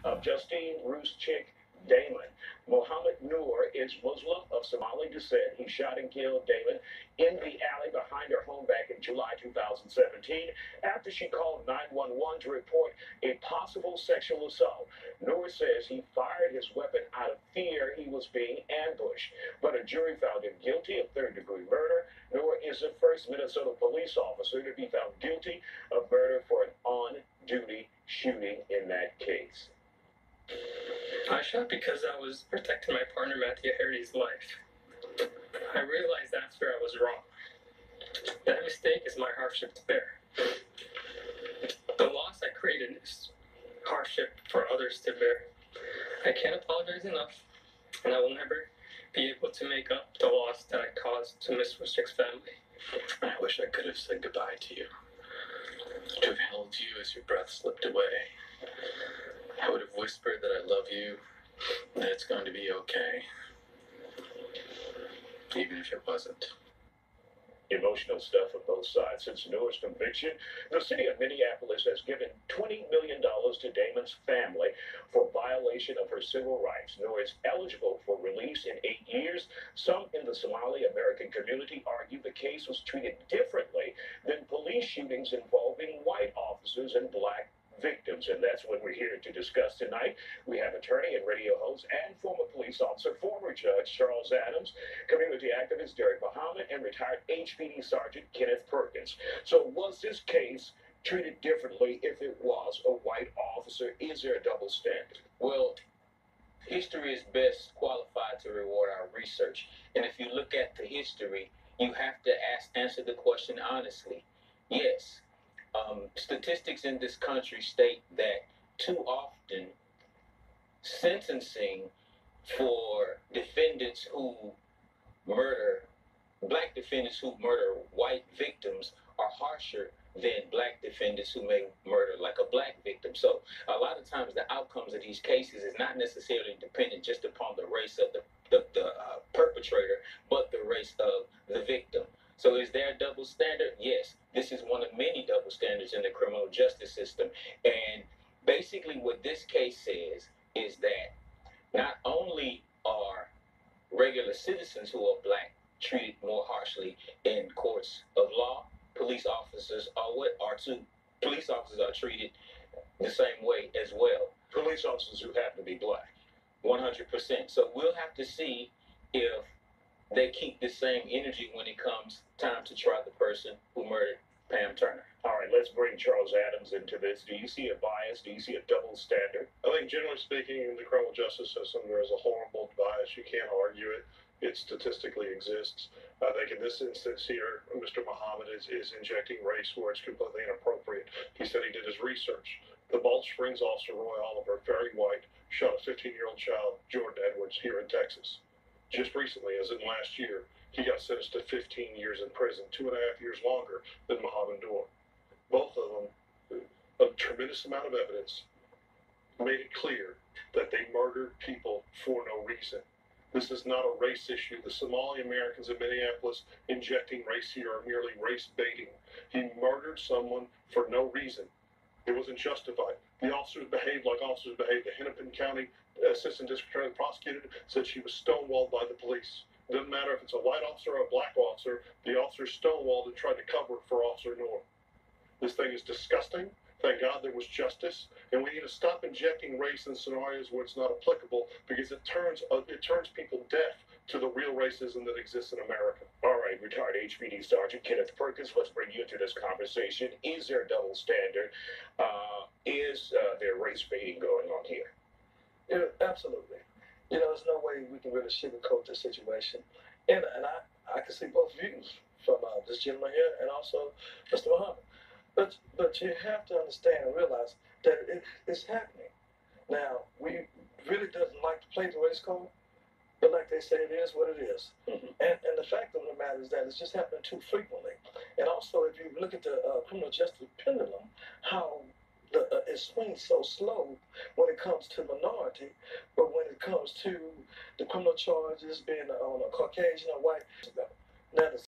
of Justine Roos-Chick Damon. Mohammed Noor is Muslim of Somali descent. He shot and killed Damon in the alley behind her home back in July 2017 after she called 911 to report a possible sexual assault. Noor says he fired his weapon out of fear he was being ambushed, but a jury found him guilty of third-degree murder. Noor is the first Minnesota police officer to be found guilty of murder for an on-duty shooting in that case. I shot because I was protecting my partner Matthew Hardy's life. I realized after I was wrong. That mistake is my hardship to bear. The loss I created is hardship for others to bear. I can't apologize enough, and I will never be able to make up the loss that I caused to Miss Roos-Chick's family. I wish I could have said goodbye to you, to have held you as your breath slipped away. I would have whispered that I love you, that it's going to be okay, even if it wasn't. Emotional stuff on both sides. Since Noor's conviction, the city of Minneapolis has given $20 million to Damon's family for violation of her civil rights. Noor is eligible for release in 8 years. Some in the Somali American community argue the case was treated differently than police shootings involving white officers and black victims, and that's what we're here to discuss tonight. We have attorney and radio host and former police officer, former judge Charles Adams, community activist Derek Muhammad, and retired HPD Sergeant Kenneth Perkins. So was this case treated differently if it was a white officer? Is there a double standard? Well, history is best qualified to reward our research. And if you look at the history, you have to answer the question honestly. Yes. Statistics in this country state that too often sentencing for defendants who murder, black defendants who murder white victims are harsher than black defendants who may murder like a black victim. So a lot of times the outcomes of these cases is not necessarily dependent just upon the race of the perpetrator, but the race of the victim. So is there a double standard? Yes. This is one of many double standards in the criminal justice system. And basically what this case says is that not only are regular citizens who are black treated more harshly in courts of law, police officers are treated the same way as well. Police officers who happen to be black. 100%. So we'll have to see if they keep the same energy when it comes time to try the person who murdered Pam Turner. All right, let's bring Charles Adams into this. Do you see a bias? Do you see a double standard? I think generally speaking, in the criminal justice system, there is a horrible bias. You can't argue it. It statistically exists. I think in this instance here, Mr. Muhammad is injecting race where it's completely inappropriate. He said he did his research. The Balch Springs officer, Roy Oliver, very white, shot a 15-year-old child, Jordan Edwards, here in Texas. Just recently, as in last year, he got sentenced to 15 years in prison, 2.5 years longer than Mohammed Noor. Both of them, a tremendous amount of evidence, made it clear that they murdered people for no reason. This is not a race issue. The Somali Americans in Minneapolis injecting race here are merely race baiting. He murdered someone for no reason. It wasn't justified. The officers behaved like officers behaved. The Hennepin County Assistant District Attorney prosecutor said she was stonewalled by the police. It doesn't matter if it's a white officer or a black officer, the officer stonewalled and tried to cover it for Officer Noor. This thing is disgusting. Thank God there was justice, and we need to stop injecting race in scenarios where it's not applicable, because it turns people deaf to the real racism that exists in America. All right, retired HPD Sergeant Kenneth Perkins, let's bring you into this conversation. Is there a double standard? Is there race baiting going on here? Yeah, absolutely. There's no way we can really sugarcoat this situation. And I can see both views from this gentleman here and also Mr. Muhammad. But you have to understand and realize that it's happening. Now, we really doesn't like to play the race card, but like they say, it is what it is. Mm-hmm. And the fact of the matter is that it's just happening too frequently. And also, if you look at the criminal justice pendulum, how it swings so slow when it comes to minority, but when it comes to the criminal charges being on a Caucasian or white, now the